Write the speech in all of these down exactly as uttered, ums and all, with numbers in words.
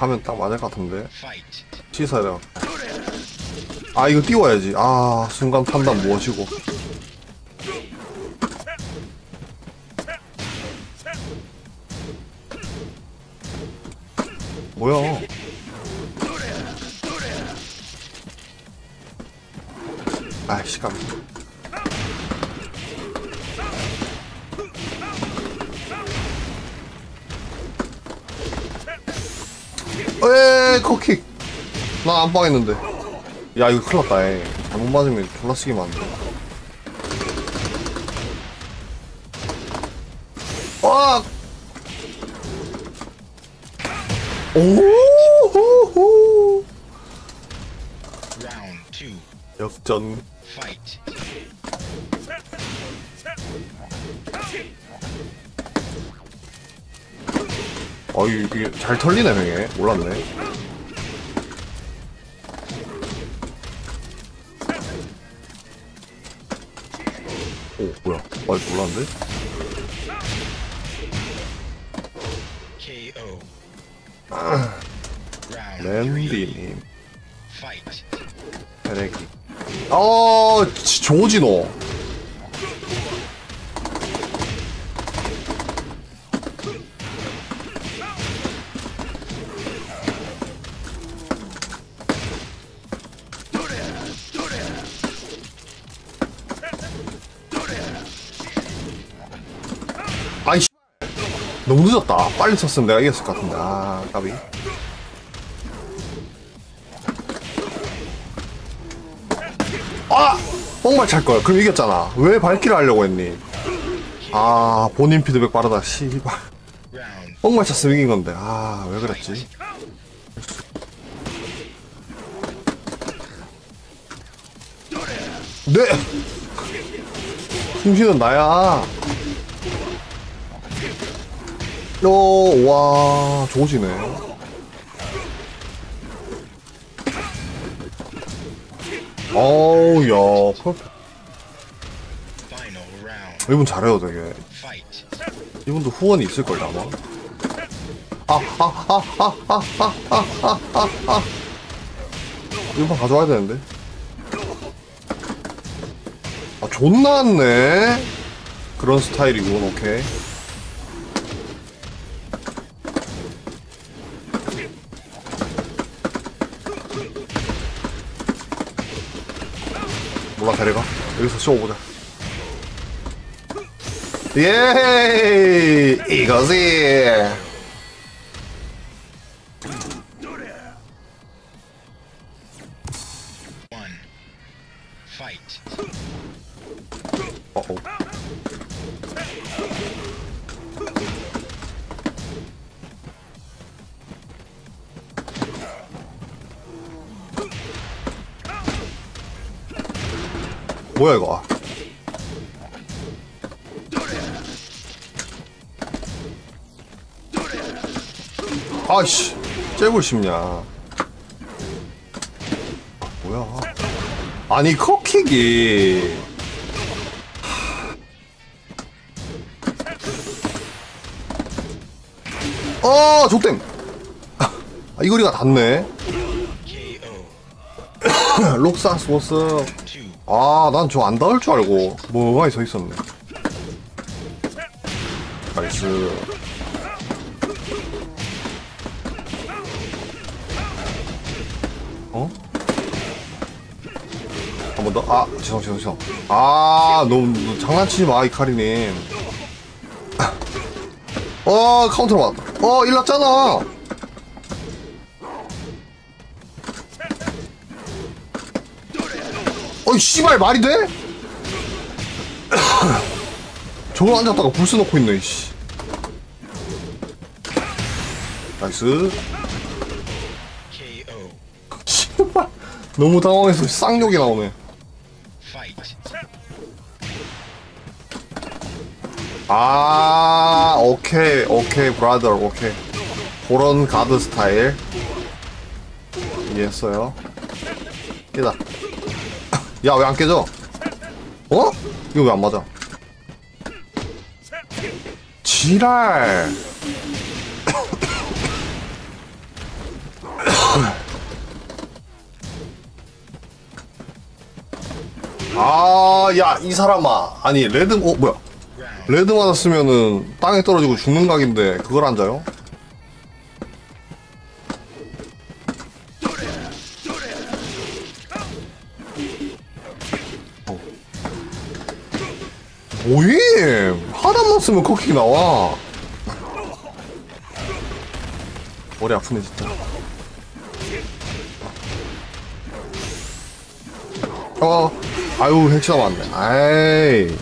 하면 딱 맞을 것 같은데. 씻어야 돼. 아 이거 띄워야지. 아 순간 판단 무엇이고. 뭐야? 아이씨 깜. 에이 코킥. 나 안방했는데. 야 이거 큰일났다. 에이. 잘못 맞으면 졸라 쓰기 많네. 와. 오호호. 역전. 어 이게 잘 털리네 형이. 몰랐네. 오 뭐야? 아 몰랐는데? 아, 랜디님 테레기. 어 조지 너. 아이씨 너무 늦었다. 빨리 쳤으면 내가 이겼을 것 같은데. 아 까비. 아! 뽕말 찰걸. 그럼 이겼잖아. 왜 발키를 하려고 했니? 아 본인 피드백 빠르다. 씨발 뽕말 찼으면 이긴 건데. 아 왜 그랬지? 네! 승신은 나야. 오, 와, 좋으시네. 어우, 야, 퍼펙트. 이분 잘해요, 되게. 이분도 후원이 있을걸, 아마. 아, 아, 아, 아, 아, 아, 아, 아, 아, 아. 이번 가져와야 되는데. 아, 존나 왔네. 그런 스타일이군, 오케이. 몰라, 데려가. 여기서 쏘보자. 예이! 이거지! 어어. 뭐야 이거? 아이씨 째볼 싶냐? 아, 뭐야? 아니 컵킥이 어 족댐. 아 이거리가 닿네. 록사스 워스. 아 난 저 안 닿을 줄 알고 뭐가 서 있었네. 나이스. 어? 한 번 더. 아 죄송 죄송 죄송. 아 너무 너 장난치지 마 이카리님. 어 카운터로 맞. 어 일났잖아. 어이 씨발 말이 돼? 저걸 앉았다가 불스 놓고 있네 씨. 나이스. 씨발 너무 당황해서 쌍욕이 나오네. 아 오케이 오케이 브라더 오케이. 그런 가드 스타일 이해했어요. 깨다. 야 왜 안 깨져? 어? 이거 왜 안 맞아? 지랄. 아, 야, 이 사람아. 아니, 레드, 어, 뭐야. 레드 맞았으면은 땅에 떨어지고 죽는 각인데, 그걸 앉아요? 어. 뭐임? 하나만 쓰면 커킥 나와. 머리 아프네, 진짜. 어, 아유, 핵시다 맞네. 아이.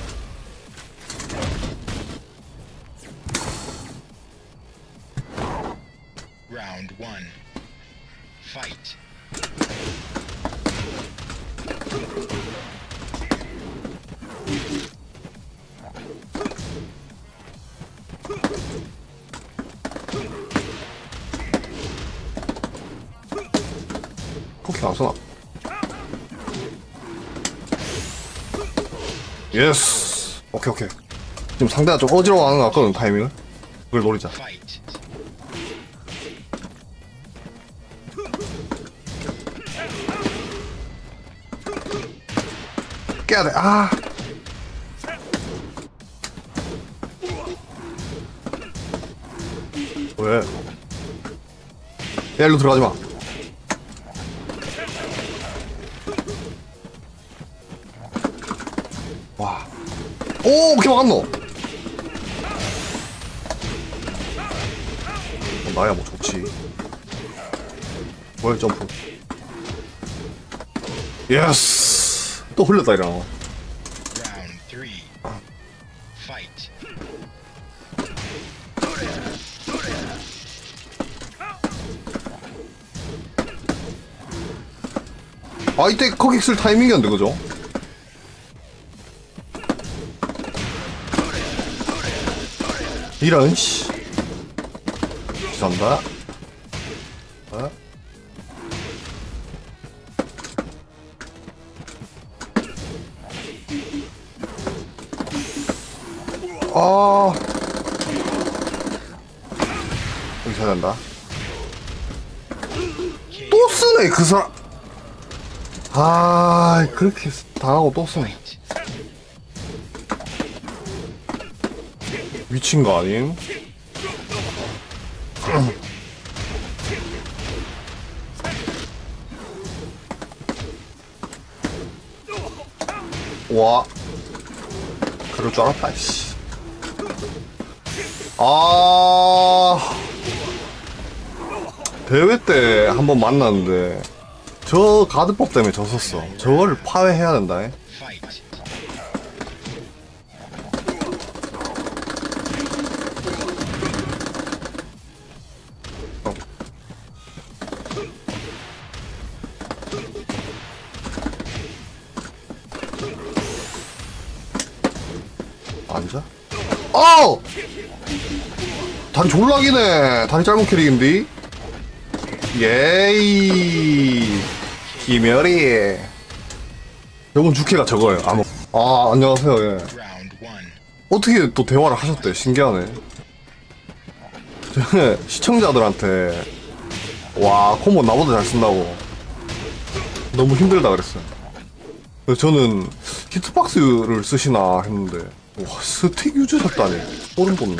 Round one. Fight. 커킥 안 쏘나? 예스. 오케이, 오케이. 지금 상대가 좀 어지러워하는 것 같거든, 타이밍을. 그걸 노리자. Fight. 깨야 돼. 아. 왜? 야, 일로 들어가지 마. 와. 오, 어떻게 막았노? 어, 나야 뭐 좋지. 뭐야, 점프. 예스. 또 흘렸다, 이러나. Round three. Fight. 아, 이때 커킥 쓸 타이밍이었는데, 그죠? 이런, 씨. 죄송합니다. 어? 아. 여기 쳐야 된다. 또 쓰네, 그 사람. 아, 그렇게 당하고 또 쓰네. 미친 거 아님? 와. 그럴 줄 알았다, 씨. 아. 대회 때 한번 만났는데, 저 가드법 때문에 졌었어. 저걸 파회해야 된다. Fight. 어. 앉아? 어! 다리 졸라기네. 다리 짧은 캐릭인데? 예이. 김열이. 요번 주캐가 저거예요. 아무. 아, 안녕하세요. 예. Round one. 어떻게 또 대화를 하셨대? 신기하네. 저는 시청자들한테 와, 콤보 나보다 잘 쓴다고 너무 힘들다 그랬어요. 그래서 저는 히트박스를 쓰시나 했는데 와, 스틱 유저셨다니 소름 돋네.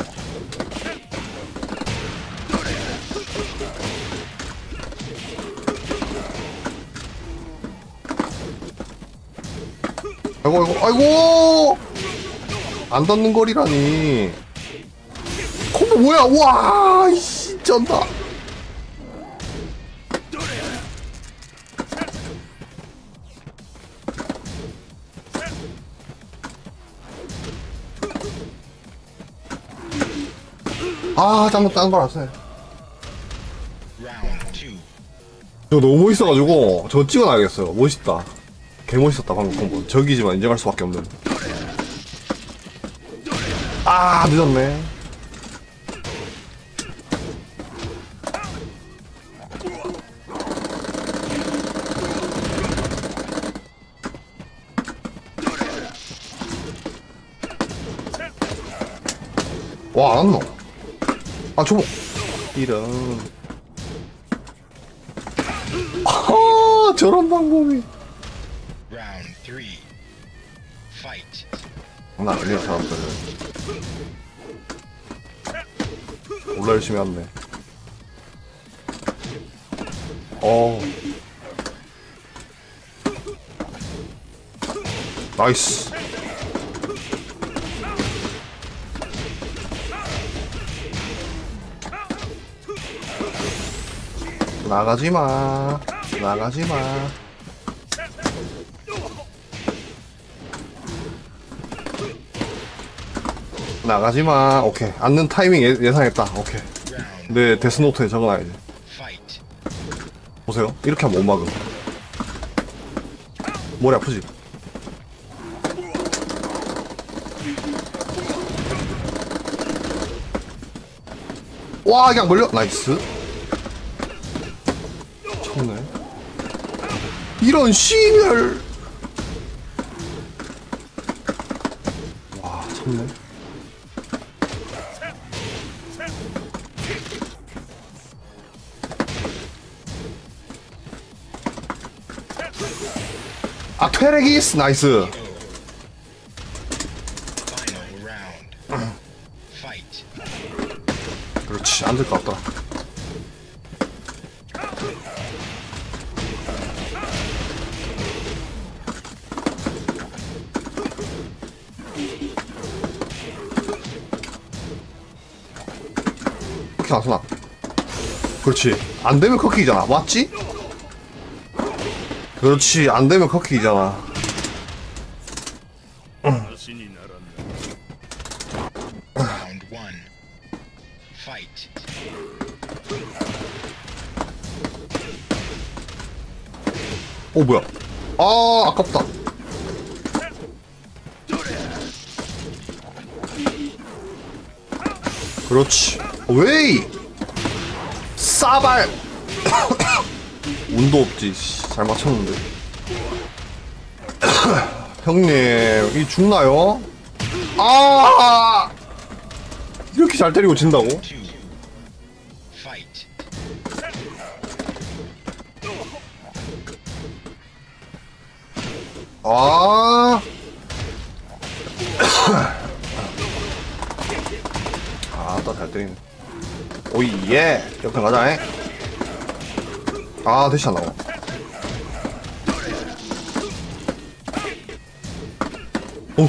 아이고 아이고 아이고 안 닿는 거리라니. 콤보 뭐야? 와, 이씨 쩐다. 아, 잠깐 딴 걸 알았어요. Round two. 저 너무 멋있어가지고 저 찍어놔야겠어요. 멋있다. 개 멋있었다 방금 콤보. 적이지만 인정할 수밖에 없는. 아, 늦었네. 와, 안 왔노? 아, 저거. 이런. 아, 저런 방법이. Round three. Fight. 장난 아니네 사람들은. 몰라 열심히 왔네. 어. 나이스. 나가지마. 나가지마. 나가지마. 오케이. 앉는 타이밍 예, 예상했다. 오케이. Round. 내 데스노트에 적어놔야지. Fight. 보세요. 이렇게 하면 못 막음. 머리 아프지? 와, 이게 안 걸려? 나이스. 쳤네. 이런 씨멸. 와, 쳤네. 아, 퇴레기스 나이스. Final round. Fight. 그렇지, 안 될 것 같더라. 커키 안 쏘나? 그렇지. 안 되면 커키잖아. 맞지? 그렇지. 안 되면 커키잖아. Round one. Fight. 오, 뭐야? 아, 아깝다. 그렇지. 웨이! 싸발! 운도 없지. 씨, 잘 맞췄는데. 형님, 이 죽나요? 아! 이렇게 잘 때리고 진다고? Two. Fight. 아! 아, 또 잘 때리네. 오이, 예! 역행 가자, 잉? 아, 대시 안 나와. 오!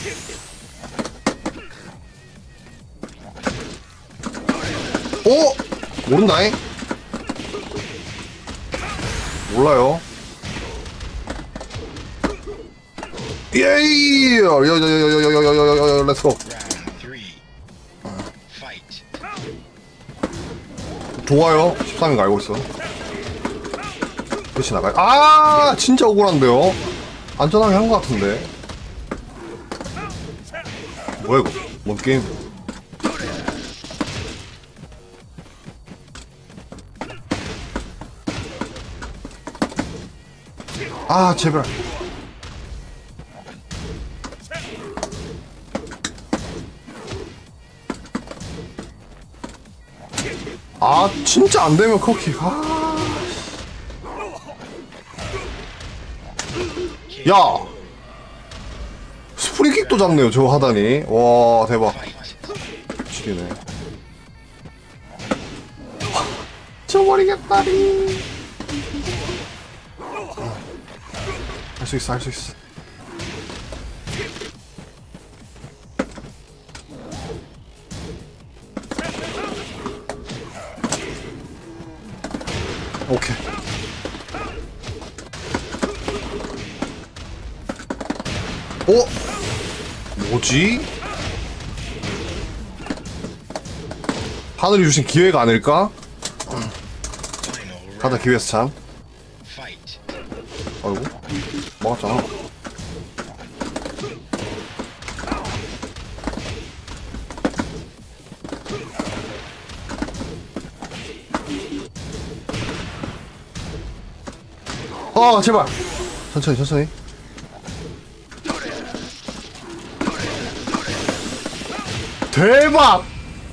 오! 모른다잉? 몰라요. 예이! 여여여여여여여여여 렛츠고. Round three. Fight. 좋아요. 십삼인 거 알고 있어. 그렇지 나가요. 아, 진짜 억울한데요. 안전하게 한 것 같은데. 뭐야 이거? 뭔 게임? 아, 제발. 아, 진짜 안 되면 커키. 아. 야! 스프링킥도 잡네요, 저거 하다니. 와, 대박. Fight. 미치겠네. 져버리겠다리. 할 수 있어, 할 수 있어. 오케이. 어? 뭐지? 하늘이 주신 기회가 아닐까? Final round. 가자, 기회에서 참. Fight. 아이고, 막았잖아. 아, 제발. 천천히, 천천히. 대박!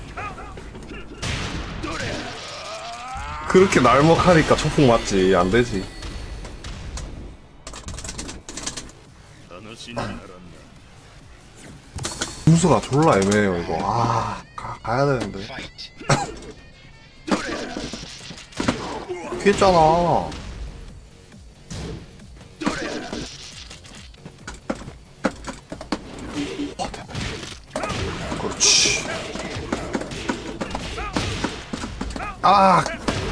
그렇게 날먹하니까 초풍 맞지. 안 되지. 점수가 졸라 애매해요 이거. 아 가, 가야 되는데. Fight. 피했잖아. 그렇지. 아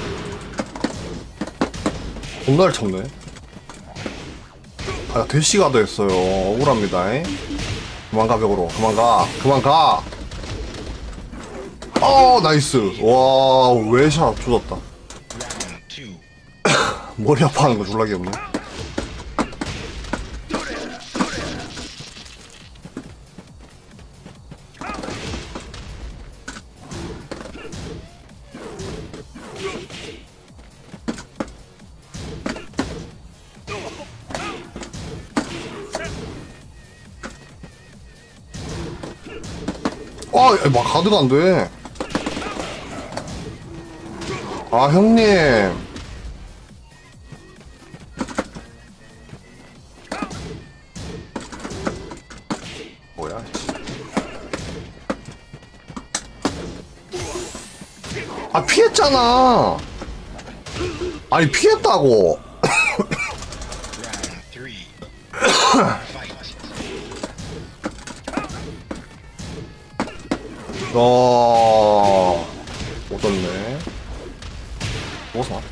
존나 잘 쳤네. 아 대시가 됐어요. 억울합니다. 잉? 그만 가 벽으로. 그만 가. 그만 가. 어 나이스. 와 외샷 조졌다. Round two. 머리 아파하는 거 졸라 귀엽네. 아, 야, 막 가드가 안 돼. 아, 형님. 뭐야, 씨. 아, 피했잖아. 아니, 피했다고. Round three. Fight. 어, 오졌네. 뭐사?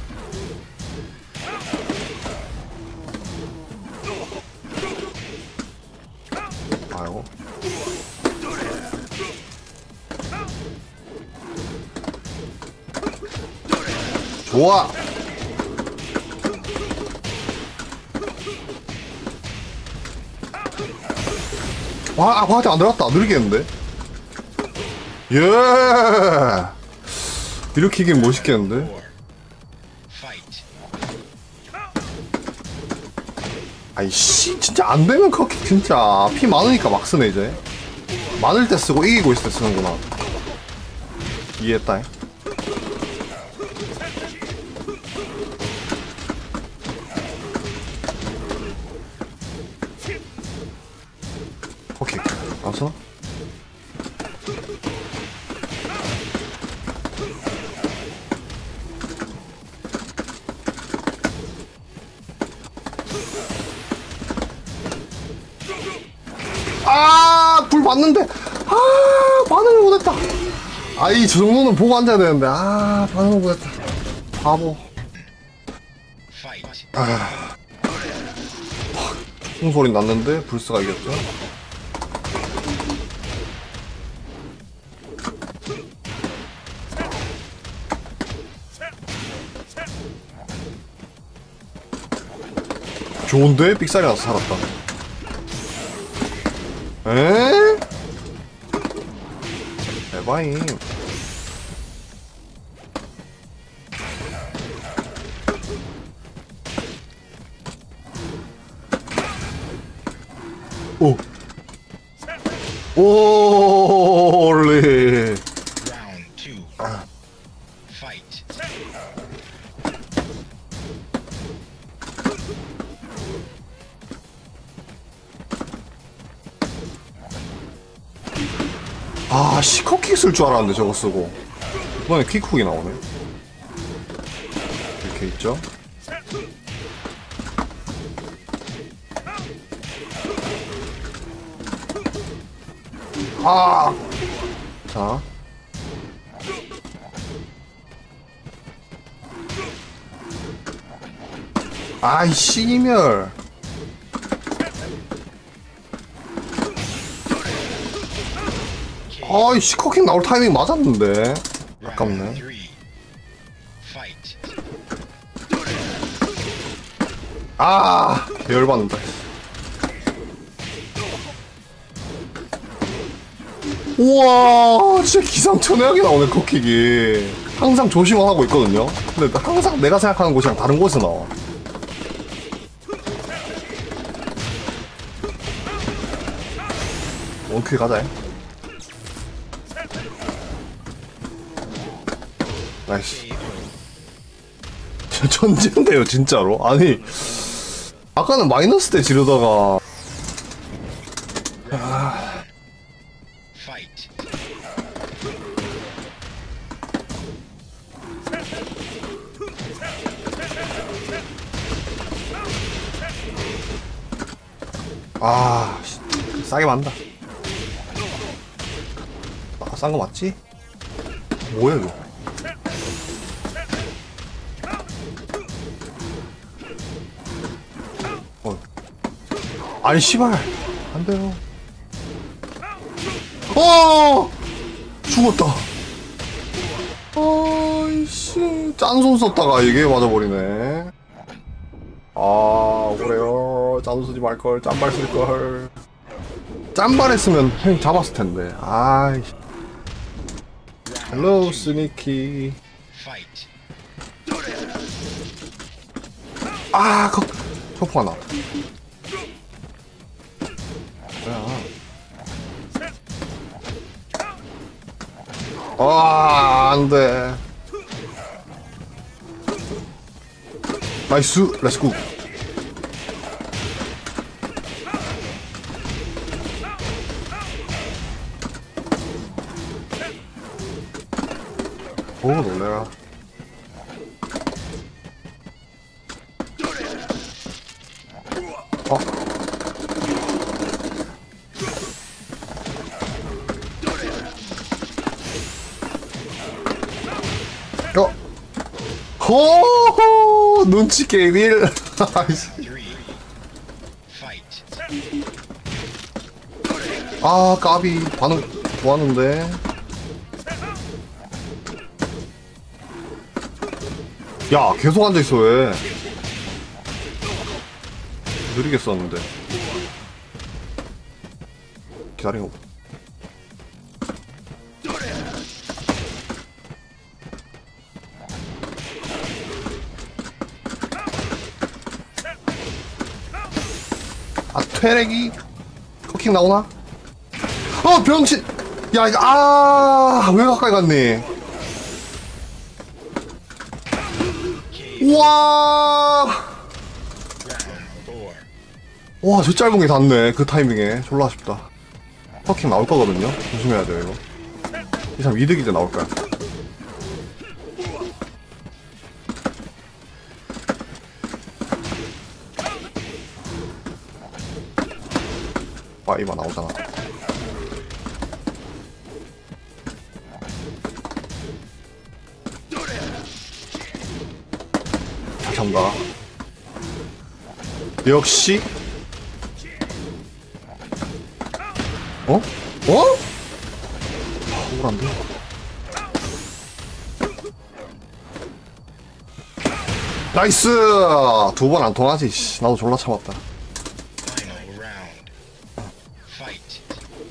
아이고. 좋아. 와, 아, 바한테 안 들어갔다. 느리겠는데? 예! 이렇게 이기면 멋있겠는데? Four. Fight. 아이씨, 진짜 안 되면 그렇게 진짜 피 많으니까 막 쓰네, 이제. 많을 때 쓰고 이기고 있을 때 쓰는구나. 이해했다. 오케이. 안 쓰나? 아, 불 봤는데. 아, 반응을 못했다. 아이, 저 정도는 보고 앉아야 되는데. 아, 반응을 못했다. 바보. Fight. 아. 총소리 났는데 불스가 이겼죠. 좋은데? 삑사리 나서 살았다. 에? 에바임. 오. 오, 올리. Round two. Fight. 아, 시커킥 쓸 줄 알았는데 저거 쓰고. 이번에 킥훅이 나오네. 이렇게 있죠. 아! 자. 아이, 씨멸. 아이, 시커킥 나올 타이밍 맞았는데. 아깝네. Round three. Fight. 아, 열받는다. 우와, 진짜 기상천외하게 나오네, 커킥이. 항상 조심을 하고 있거든요. 근데 항상 내가 생각하는 곳이랑 다른 곳에 나와. 원큐 가자. 나이스. 천재인데요, 진짜로. 아니, 아까는 마이너스 때 지르다가. 아, 아, 씨, 싸게 만다. 아, 싼 거 맞지? 뭐야 이거? 어. 아니 씨발, 안 돼요. 어, 죽었다. 아이씨, 짠손 썼다가 이게 맞아버리네. 아, 그래요. 짠손 쓰지 말걸. 짠발 쓸걸. 짠발 했으면 형이 잡았을 텐데. 아이씨. 헬로, 스니키. Fight. 아, 거, 초포가 나. 뭐야. 아, 안 돼. 나이스, 렛츠고. 오, 놀래라. 어? 어? 호호! 눈치 게임 일. 아이씨. Three. Fight. 아, 까비. 반응 좋았는데. 야, 계속 앉아있어, 왜? 느리게 썼는데. 기다리고. 아, 퇴렉이? 커킹 나오나? 어, 병신! 야, 이거, 아, 왜 가까이 갔니? 우와! Round four. 와, 저 짧은 게 닿네. 그 타이밍에. 졸라 아쉽다. 커킹 나올 거거든요? 조심해야 돼요, 이거. 이 사람 이득이제 나올 거야. 와, 이마 나오잖아. 다시 한다. 역시. 어? 어? 억울한데? 나이스! 두 번 안 통하지, 씨. 나도 졸라 참았다. Final round. Fight.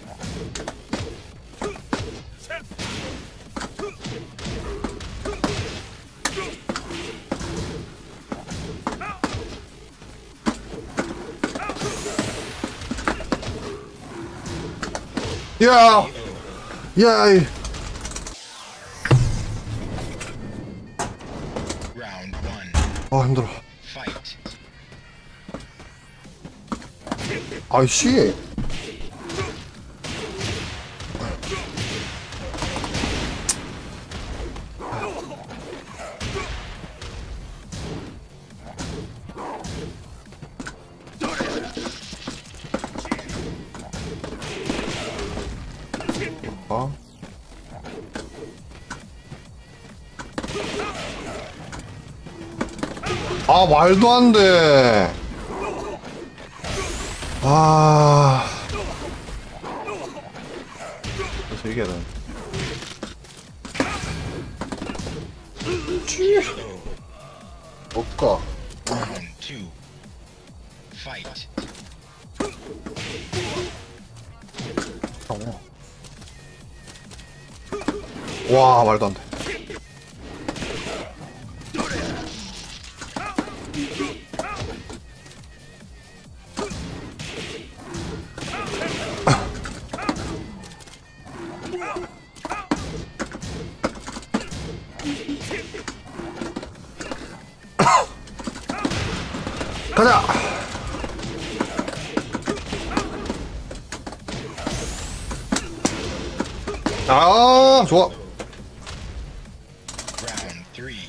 야! 야, 이. Round one. 아, 힘들어. Fight. 아이씨. 아. 아, 말도 안 돼. 아. 그래서 이게 는 못가. Round two. Fight. 와, 말도 안 돼. 가자. 아, 좋아. Round three.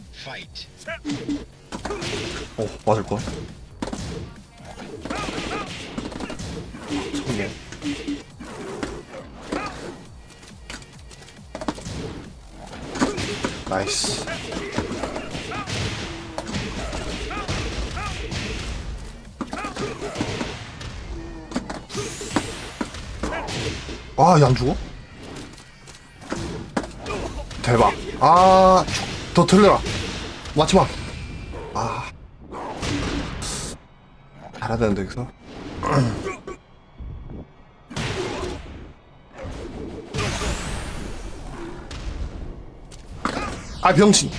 Fight. 오, 맞을 거. 나이스. 아, 얘 안 죽어? 대박. 아, 더 틀려라. 맞지 마. 아. 잘해야 되는데, 여기서. 아, 병신.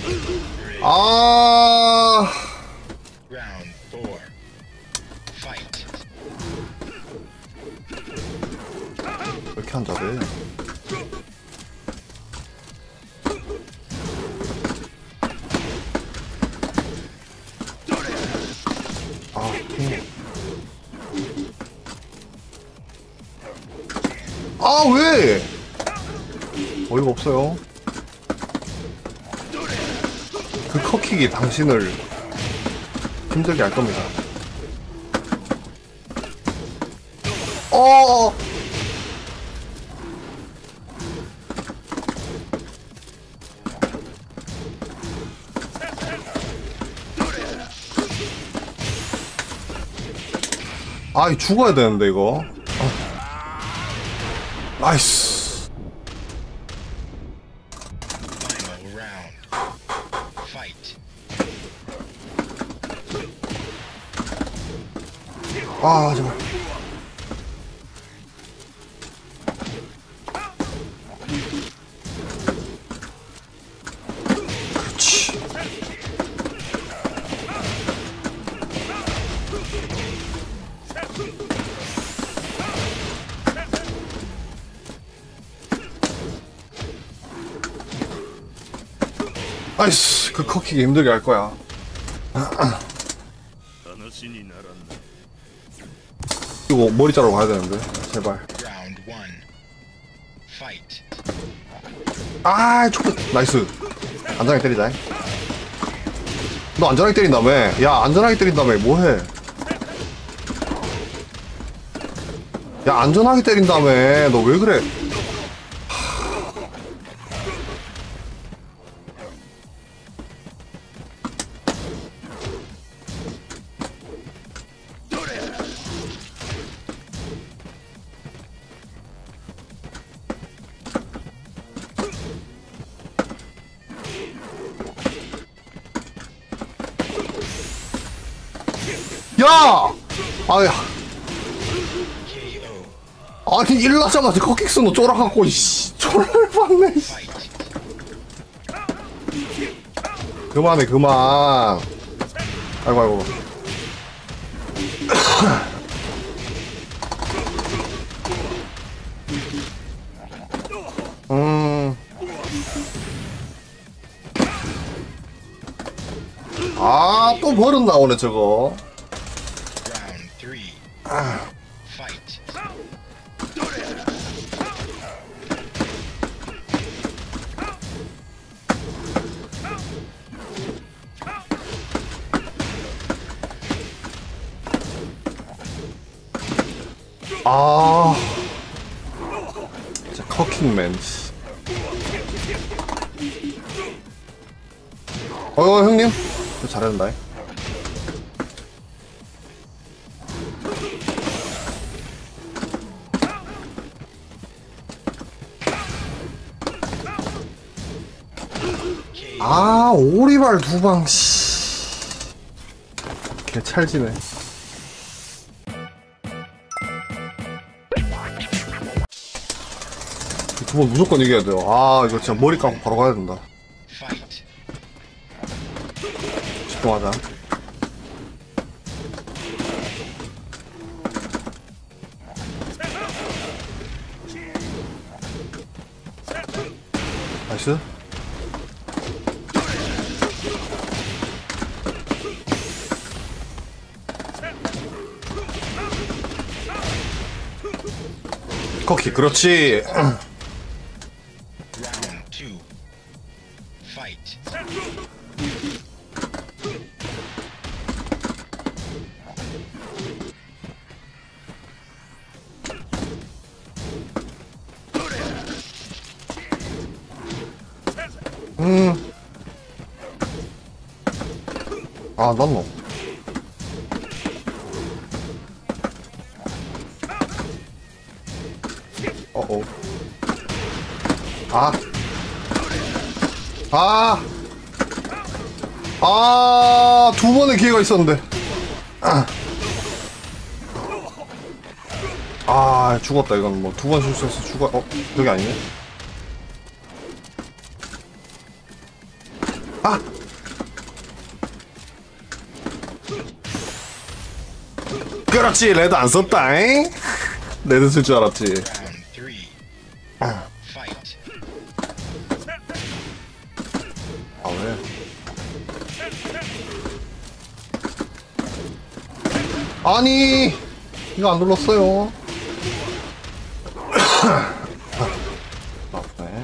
아. Round four. Fight. 왜 이렇게 안 잘해? 아, 핑. 아, 왜? 어이가 없어요. 그 컷킥이 당신을 힘들게 할 겁니다. 어. 아, 이 죽어야 되는데 이거. 아. 나이스. Final round. Fight. 아, 제발. 그렇지. 나이스. 그 컷킥이 힘들게 할 거야. 이거 머리 자르러 가야 되는데. 제발. Round one. Fight. 아, 촉. 나이스. 안전하게 때리자. 너 안전하게 때린다며. 야, 안전하게 때린다며. 뭐해? 야, 안전하게 때린다며. 너 왜 그래? 야! 아야. K O. 아니, 일나자마자 컷킥 쓰노 쫄아갖고, 이씨. 졸랄 받네, 씨. Fight. 그만해, 그만. 아이고, 아이고. 음. 아, 또 버릇 나오네, 저거. Round three. Fight. 아. 진짜 커킹맨. 씨. 어, 형님. 저 잘해야 된다. 아, 오리발 두 방, 씨. 개 찰지네. 두 번 무조건 이겨야 돼요. 아, 이거 진짜 머리 감고 바로 가야 된다. Fight. 집중하자. 나이스. 커키, 그렇지. Round two. Fight. 음. 아, 났노. 어어. 아. 아. 아, 두 번의 기회가 있었는데. 아, 아 죽었다. 이건 뭐 두 번 실수해서 죽어. 어, 여기 아니네. 아! 그렇지, 레드 안 썼다잉? 레드 쓸 줄 알았지. Round three. 아, Fight. 아 왜? 아니, 이거 안 눌렀어요. 나쁘네.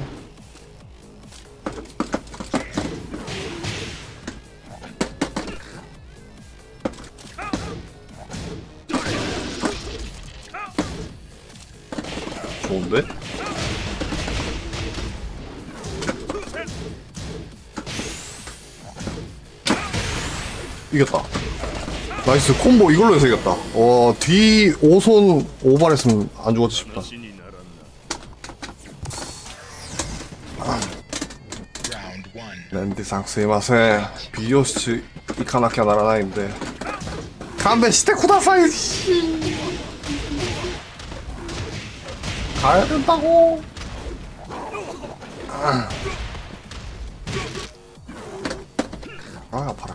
좋은데? 이겼다. 나이스. 콤보 이걸로 해서 이겼다. 어, 뒤 오손 오발했으면 안 죽었지 싶다. Round one. 랜디상 스이마세. 비요시 이카나키아 나라나인데. 간배 시테 쿠다사이. 씨. 가야 된다고. 아, 아 아파라.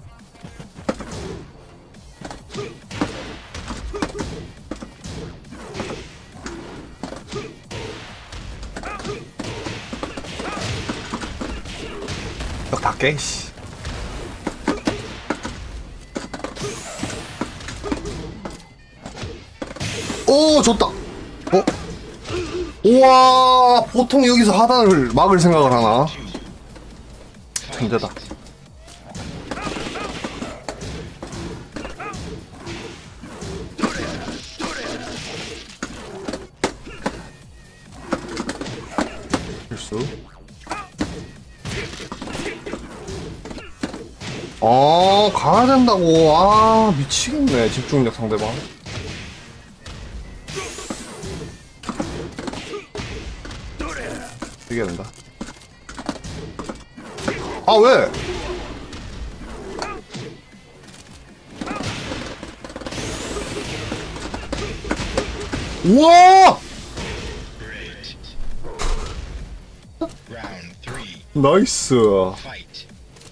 벽다 깨, 씨. 오, 좋다. 어? 우와, 보통 여기서 하단을 막을 생각을 하나? 천재다. 실수. 아, 가야 된다고. 아, 미치겠네. 집중력 상대방. 이겨야 된다. 아, 왜? 우와! Great. Round three. 나이스. Fight.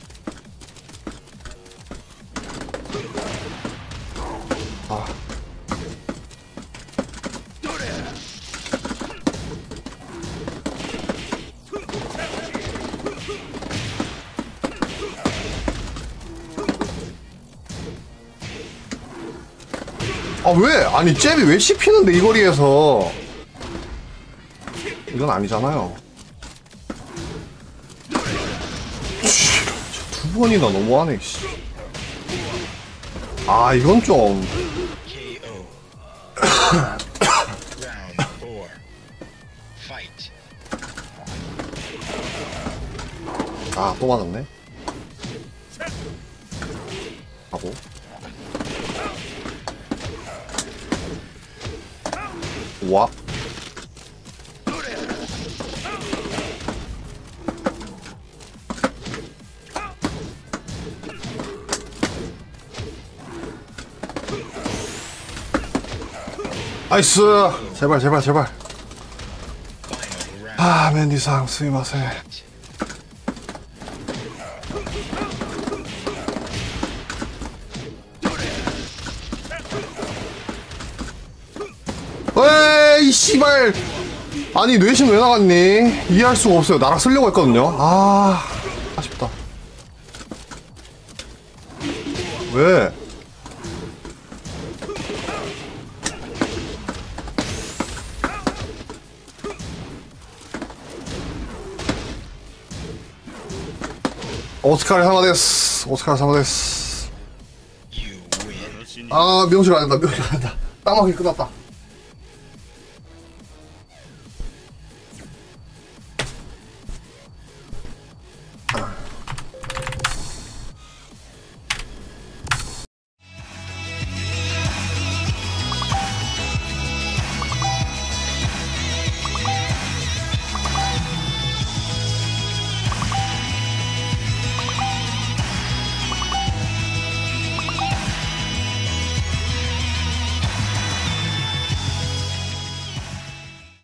아. 아, 왜? 아니, 잽이 왜 씹히는데, 이 거리에서. 이건 아니잖아요. 두 번이나 너무하네, 씨. 아, 이건 좀. K O. Round four. Fight. 아, 또 맞았네. 하고. 와. 나이스. 제발 제발 제발. Final round. 아, 맨디상 스미마세. 에이, 씨발. 아니, 뇌신 왜 나갔니? 이해할 수가 없어요. 나랑 쓰려고 했거든요. 아, 아쉽다. 왜? 오스카르 사마데스. 오스카르 사마데스. You win. 아, 명실 안 된다. 명실 안 된다. 땀하기 끝났다.